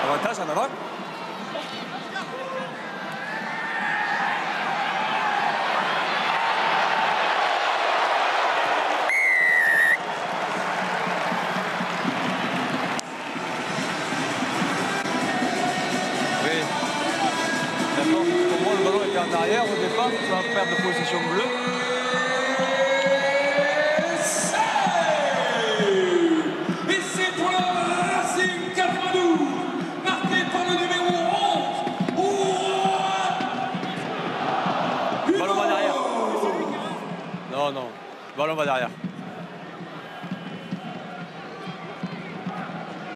Avantage en avant. Oui. D'accord. Pour moi, le ballon était en arrière au départ. Tu vas perdre de position bleue. Et c'est pour le Racing 92, marqué par le numéro 11. Ballon va derrière. Non, non. Ballon va derrière.